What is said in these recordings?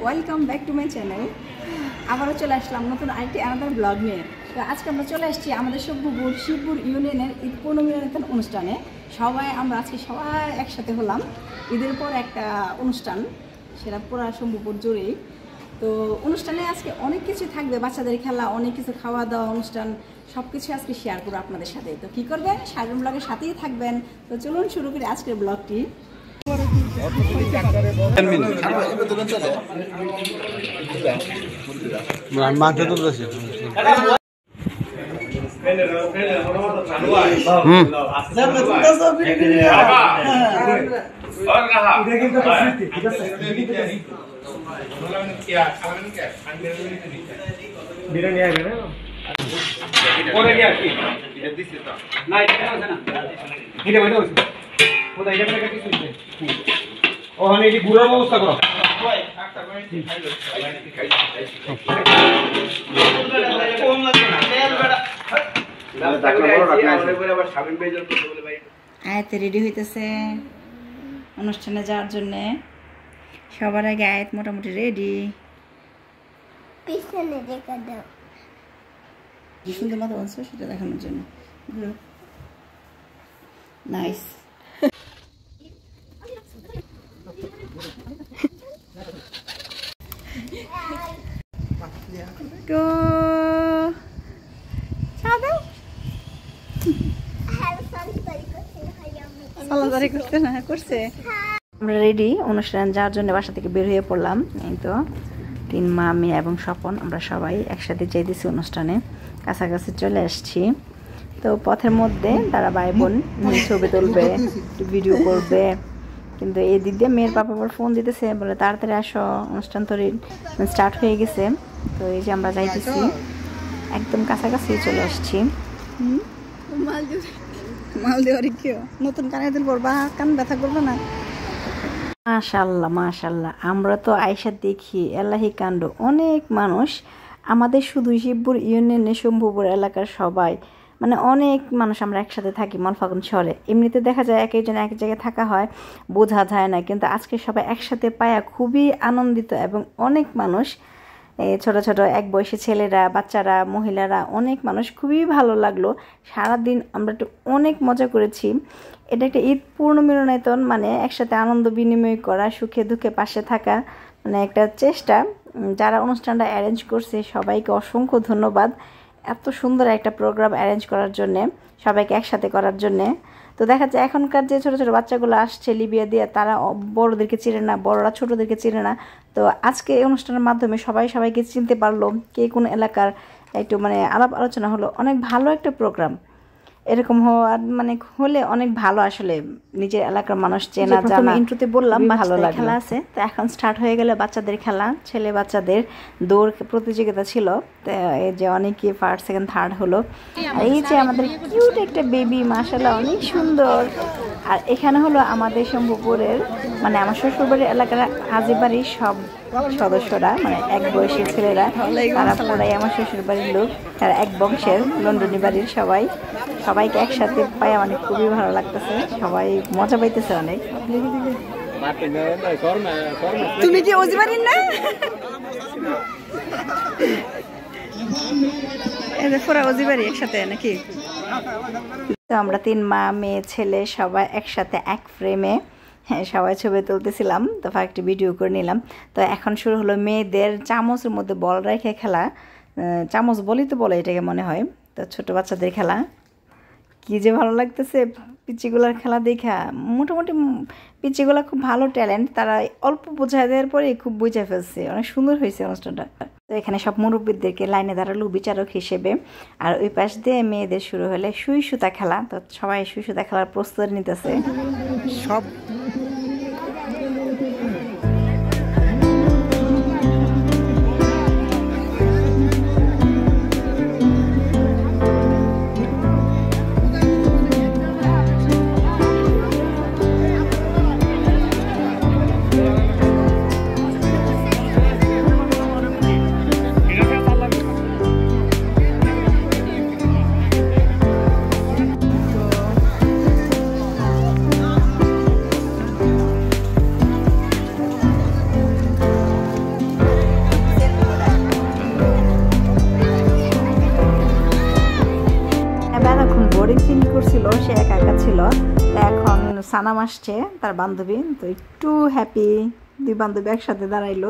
Welcome back to my channel. আবারও চলে আসলাম নতুন আরেকটি আলাদা ব্লগ নিয়ে। তো আজকে আমরা চলে আসছি আমাদের শিবপুর ইউনিয়নের ঈদ পুনর্মিলন অনুষ্ঠানে। আমরা আজকে সবাই একসাথে হলাম। ঈদের পর একটা অনুষ্ঠান, সেটা পুরা শম্ভুপুর জুড়েই। তো অনুষ্ঠানে আজকে অনেক কিছু থাকবে, বাচ্চাদের খেলা, অনেক কিছু খাওয়া দাওয়া অনুষ্ঠান, সব কিছু আজকে শেয়ার করবো আপনাদের সাথে। তো কী করবেন, শারমিন ব্লগের সাথেই থাকবেন। তো চলুন শুরু করি আজকের ব্লগটি। ওখানে এই বুড়ার ব্যবস্থা করো। আয়াতে রেডি হইতেছে অনুষ্ঠানে যাওয়ার জন্যে। সবার আগে আয়াত মোটামুটি রেডি। কি সুন্দর মতো বলছো সেটা দেখানোর জন্য। নাইস। Go. Sabe? সালাদারি করতে না করছে। আমরা রেডি অনুষ্ঠান যাওয়ার জন্য বাসা থেকে বের হয়ে পড়লাম। এই তো 3 মা, মেয়ে এবং স্বপন, আমরা সবাই একসাথে যাইতেছি অনুষ্ঠানে। কাছাকাছি চলে আসছি। তো পথের মধ্যে তারা ভাই বোন ছবি তুলবে, ভিডিও করবে, কিন্তু এই দিক দিয়ে মেয়ের পাপা আবার ফোন দিতেছে, বলে তাড়াতাড়ি আসো, অনুষ্ঠান তো স্টার্ট হয়ে গেছে। তো এই যে আমরা যাইতেছি, একদম কাছাকাছি চলে আসছি। মাল দেওয়ার কেউ নতুন কানে তুলবো, বা কান ব্যথা করবো না। মাশাল্লাহ মাশাল্লাহ, আমরা তো আয়সা দেখি এলাহি কাণ্ড, অনেক মানুষ আমাদের শুধু শিবপুর ইউনিয়নে শম্ভুপুর এলাকার সবাই, মানে অনেক মানুষ আমরা একসাথে থাকি মলফাগুন শহরে। এমনিতে দেখা যায় এক একজন এক জায়গায় থাকা হয়, বোঝা যায় না, কিন্তু আজকে সবাই একসাথে পায়া খুবই আনন্দিত। এবং অনেক মানুষ, ছোট ছোট এক বয়সী ছেলেরা, বাচ্চারা, মহিলারা, অনেক মানুষ, খুবই ভালো লাগলো। সারাদিন আমরা একটু অনেক মজা করেছি। এটা একটা ঈদ পূর্ণ মিলনায়তন, মানে একসাথে আনন্দ বিনিময় করা, সুখে দুঃখে পাশে থাকা, মানে একটা চেষ্টা। যারা অনুষ্ঠানটা অ্যারেঞ্জ করছে সবাইকে অসংখ্য ধন্যবাদ, এত সুন্দর একটা প্রোগ্রাম অ্যারেঞ্জ করার জন্যে, সবাইকে একসাথে করার জন্যে। তো দেখা যায় এখনকার যে ছোটো ছোটো বাচ্চাগুলো আসছে লিবিয়া দিয়ে, তারা বড়োদেরকে চিনে না, বড়োরা ছোটোদেরকে চিনে না। তো আজকে এই অনুষ্ঠানের মাধ্যমে সবাইকে চিনতে পারলো, কে কোন এলাকার, একটু মানে আলাপ আলোচনা হলো। অনেক ভালো একটা প্রোগ্রাম। এরকম হলে অনেক ভালো, আসলে নিজের এলাকার মানুষ চেনা জানা। ইন্ট্রোতে বললাম ভালো লাগে। খেলা আছে, তো এখন স্টার্ট হয়ে গেলে বাচ্চাদের খেলা, ছেলে বাচ্চাদের দৌড় প্রতিযোগিতা ছিল। তো এই যে অনেকে ফার্স্ট সেকেন্ড থার্ড হলো। এই যে আমাদের কিউট একটা বেবি, মাশাআল্লাহ অনেক সুন্দর। আর এখানে হলো আমাদের শম্ভুপুরের, মানে আমার শ্বশুরবাড়ির এলাকার হাজিবাড়ির সব সদস্যরা, মানে এক বয়সী ছেলেরা, তারা পুরাই আমার শ্বশুরবাড়ির লোক, তারা এক বংশের, লন্ডনী বাড়ির সবাইকে একসাথে পাইয়া মানে খুবই ভালো লাগতেছে, সবাই মজা পাইতেছে অনেক। তুমি কি ওজিবাড়ির না? পুরা ওজিবাড়ি একসাথে নাকি? তো আমরা 3 মা, মেয়ে, ছেলে সবাই একসাথে এক ফ্রেমে, হ্যাঁ, সবাই ছবি তুলতেছিলাম। তো একটি ভিডিও করে নিলাম। তো এখন শুরু হলো মেয়েদের চামচের মধ্যে বল রেখে খেলা। চামচ বলি তো বলে এটাকে মনে হয়। তো ছোট বাচ্চাদের খেলা, কি যে ভালো লাগতেছে পিচিগুলার খেলা দেখা। মোটামুটি পিচিগুলা খুব ভালো ট্যালেন্ট, তারা অল্প বোঝায় দেওয়ার পরে খুব বুঝে ফেলছে। অনেক সুন্দর হয়েছে অনুষ্ঠানটা। তো এখানে সব মুরব্বীদেরকে লাইনে দাঁড়ালো বিচারক হিসেবে। আর ওই পাশ দিয়ে মেয়েদের শুরু হলে সুই সুতা খেলা। তো সবাই সুই সুতা খেলার প্রস্তুতি নিতেছে সব। সানাম আসছে তার বান্ধবী, তো একটু হ্যাপি, দুই বান্ধবী একসাথে দাঁড়াইলো।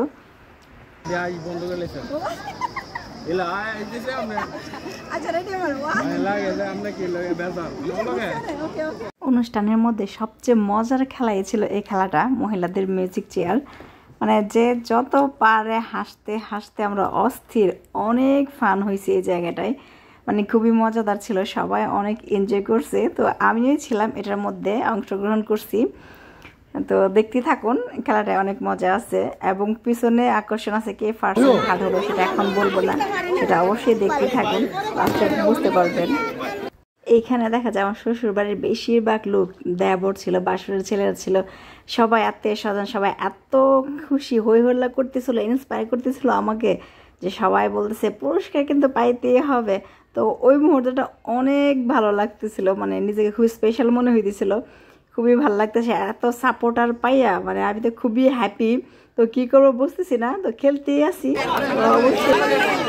অনুষ্ঠানের মধ্যে সবচেয়ে মজার খেলাই ছিল এই খেলাটা, মহিলাদের মিউজিক চেয়ার। মানে যে যত পারে হাসতে হাসতে আমরা অস্থির, অনেক ফান হয়েছে এই জায়গাটায়, মানে খুবই মজাদার ছিল, সবাই অনেক এনজয় করছে। তো আমিও ছিলাম এটার মধ্যে, অংশগ্রহণ করছি। তো দেখতে থাকুন, খেলাটায় অনেক মজা আছে এবং পিছনে আকর্ষণ আছে। কে ফার্স্ট হাত হলো সেটা এখন বলবো না, সেটা অবশ্যই দেখতে থাকুন, লাস্টে বুঝতে পারবেন। এইখানে দেখা যায় আমার শ্বশুর বাড়ির বেশিরভাগ লোক, দেবর ছিল, বাসুরের ছেলেরা ছিল, সবাই আত্মীয় স্বজন, সবাই এত খুশি হই হল্লা করতেছিল, ইন্সপায়ার করতেছিল আমাকে, যে সবাই বলতেছে পুরস্কার কিন্তু পাইতেই হবে। তো ওই মুহূর্তটা অনেক ভালো লাগতেছিল, মানে নিজেকে খুবই স্পেশাল মনে হইতেছিল, খুবই ভালো লাগতেছে এত সাপোর্টার পাইয়া, মানে আমি তো খুবই হ্যাপি। তো কী করবো বুঝতেছি না, তো খেলতেই আসি অবশ্যই।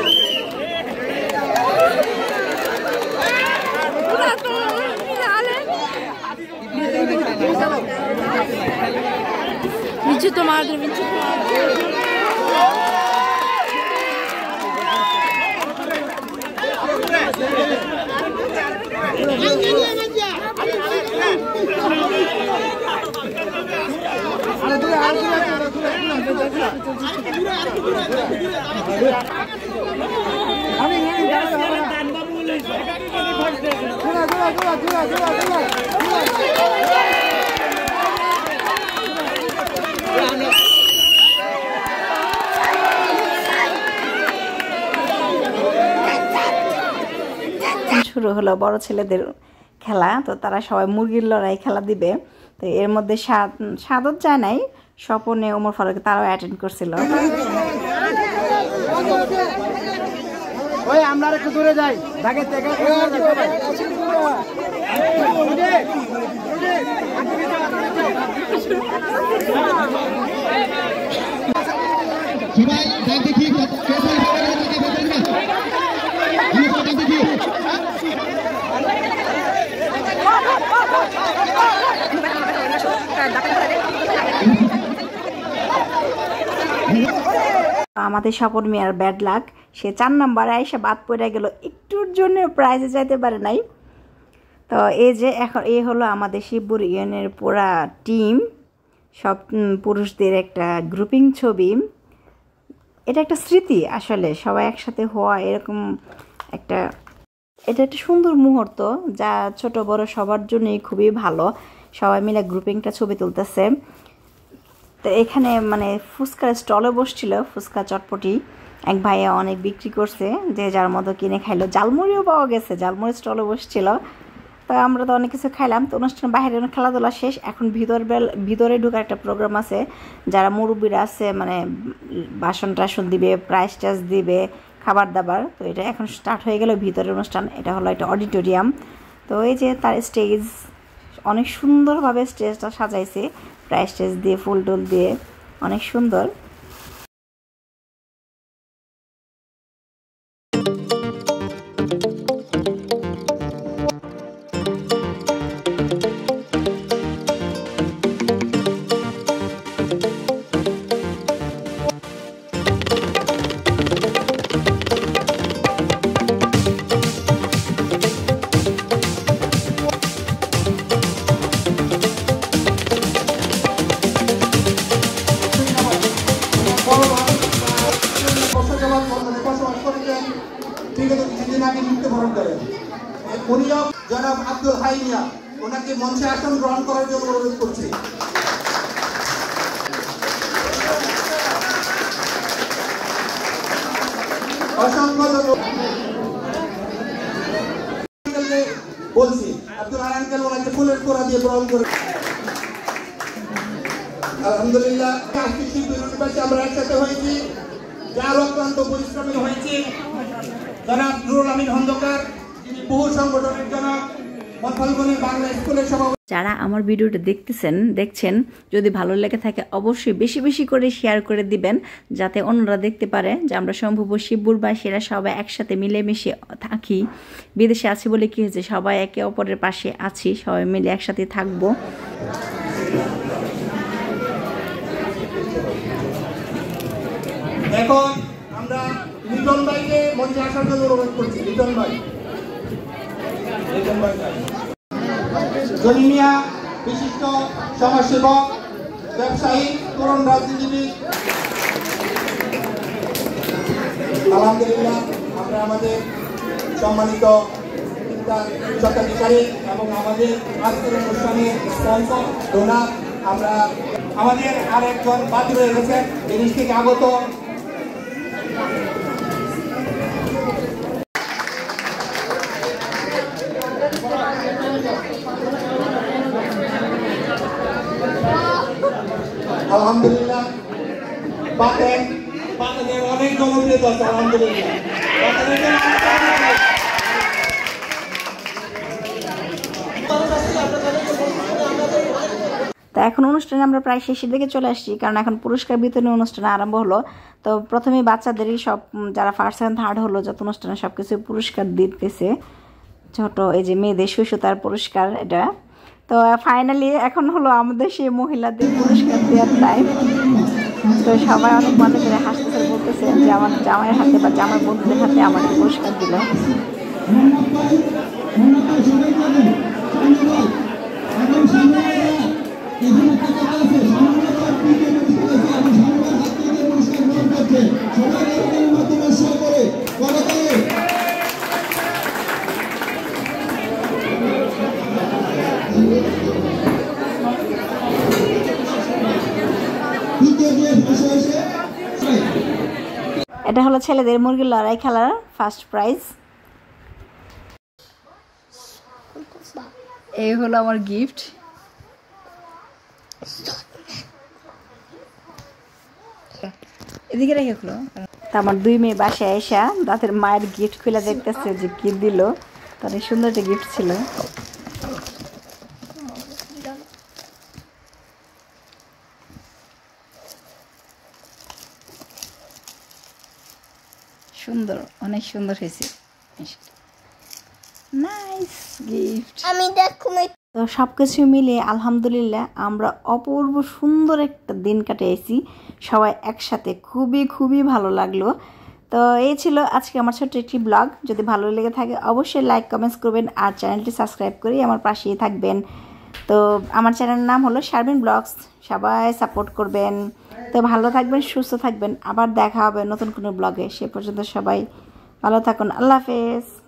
Vinci madre, vinci শুরু হলো বড় ছেলেদের খেলা। তো তারা সবাই মুরগির লড়াই খেলা দিবে। তো এর মধ্যে সাদত যায় নাই, স্বপনে ওমর ফারুক তারাও অ্যাটেন্ড করছিল। আমরা একটু দূরে যাই, আমাদের স্বপন মিয়ার ব্যাড লাক, সে 4 নম্বরে এসে বাদ পড়ে গেল, একটুর জন্য প্রাইজে যাইতে পারে নাই। তো এই যে এখন এই হলো আমাদের শিবপুর ইউনিয়নের পুরা টিম, সব পুরুষদের একটা গ্রুপিং ছবি। এটা একটা স্মৃতি আসলে, সবাই একসাথে হওয়া এরকম একটা, এটা একটা সুন্দর মুহূর্ত যা ছোট বড় সবার জন্যই খুবই ভালো। সবাই মিলে গ্রুপিংটা ছবি তুলতেছে। তো এখানে মানে ফুচকার স্টলে বসছিল, ফুচকা চটপটি এক ভাইয়া অনেক বিক্রি করছে, যে যার মতো কিনে খাইলো। জালমুড়িও পাওয়া গেছে, জালমুড়ি স্টলে বসছিল। তো আমরা তো অনেক কিছু খাইলাম। তো অনুষ্ঠান বাইরে খেলাধুলা শেষ, এখন ভিতরে ঢোকার একটা প্রোগ্রাম আছে। যারা মুরব্বীরা আছে মানে বাসন টাসন দিবে, প্রাইজ টাইজ দিবে, খাবার দাবার। তো এটা এখন স্টার্ট হয়ে গেল ভিতরের অনুষ্ঠান। এটা হলো একটা অডিটোরিয়াম। তো এই যে তার স্টেজ, অনেক সুন্দরভাবে স্টেজটা সাজাইছে, প্রাইজ টাইজ দিয়ে, ফুল টুল দিয়ে, অনেক সুন্দর। জনাব আব্দুল হাই মিয়া, ওনাকে মঞ্চে আসন গ্রহণ করার জন্য অনুরোধ করছি। অসংখ্য বলছি, আব্দুল হাই আঙ্কেল ওনাকে ফুলের তোড়া দিয়ে গ্রহণ করে। আলহামদুলিল্লাহ, আমরা একসাথে হয়েছি, যার অত্যন্ত পরিশ্রমী হয়েছে জনাব নুরুল আমিন খন্দকার, যিনি বহু সংগঠনের জনক, মনফালগুনে বাংলা স্কুলের সভাপতি। যারা আমার ভিডিওটা দেখছেন যদি ভালো লেগে থাকে অবশ্যই বেশি বেশি করে শেয়ার করে দিবেন, যাতে অন্যরা দেখতে পারে যে আমরা সম্ভব শিবপুরবাসীরা সবাই একসাথে মিলেমিশে থাকি। বিদেশে আছি বলে কি হয়েছে, সবাই একে অপরের পাশে আছি, সবাই মিলে একসাথে থাকবো। এখন আমরা লিটন ভাইকে মঞ্চে আসার জন্য অনুরোধ করছি। লিটন ভাই জনি মিয়া বিশিষ্ট সমাজসেবক, ব্যবসায়ী, তরুণ রাজনীতিবিদ। আলহামদুলিল্লাহ আমরা আমাদের সম্মানিত স্বত্বাধিকারী এবং আমাদের আজকের অনুষ্ঠানের স্পন্সর ডোনার আমরা আমাদের আরেকজন বাদী রয়ে গেছেন বিদেশ থেকে আগত। আলহামদুলিল্লাহ বাতেনের অনেক জনপ্রিয়তা আছে। আলহামদুলিল্লাহ তা এখন অনুষ্ঠানে আমরা প্রায় শেষের দিকে চলে আসছি, কারণ এখন পুরস্কার বিতরণী অনুষ্ঠান আরম্ভ হলো। তো প্রথমে বাচ্চাদেরই সব যারা ফার্স্ট সেকেন্ড থার্ড হলো যত অনুষ্ঠানে সব কিছু পুরস্কার দিতেছে। ছোট এই যে মেয়েদের সুতার পুরস্কার এটা। তো ফাইনালি এখন হলো আমাদের সেই মহিলাদের পুরস্কার দেওয়ার টাইম। তো সবাই অনেক মজা করে হাসতেছে, বলতেছে যে আমার জামাইয়ের হাতে বা জামাই বন্ধুদের হাতে আমাকে পুরস্কার দিল। এটা হলো ছেলেদের মুরগির লড়াই খেলার ফার্স্ট প্রাইজ। এই হলো আমার গিফট। এদিকে রেখে হলো আমার দুই মেয়ে বাসায় এসা তাদের মায়ের গিফট খুলে দেখতেছে যে কি দিল। তাদের সুন্দর একটা গিফট ছিল। সুন্দর, অনেক সুন্দর হয়েছে। Nice gift. আমি দেখো তো সব কিছু মিলে আলহামদুলিল্লাহ আমরা অপূর্ব সুন্দর একটা দিন কাটিয়েছি সবাই একসাথে। খুবই খুবই ভালো লাগলো। তো এই ছিল আজকে আমার ছোট্ট একটি ব্লগ। যদি ভালো লেগে থাকে অবশ্যই লাইক কমেন্টস করবেন আর চ্যানেলটি সাবস্ক্রাইব করে আমার পাশেই থাকবেন। তো আমার চ্যানেলের নাম হলো শারমিন ব্লগস। সবাই সাপোর্ট করবেন। তো ভালো থাকবেন, সুস্থ থাকবেন। আবার দেখা হবে নতুন কোনো ব্লগে। সে পর্যন্ত সবাই ভালো থাকুন। আল্লাহ হাফেজ।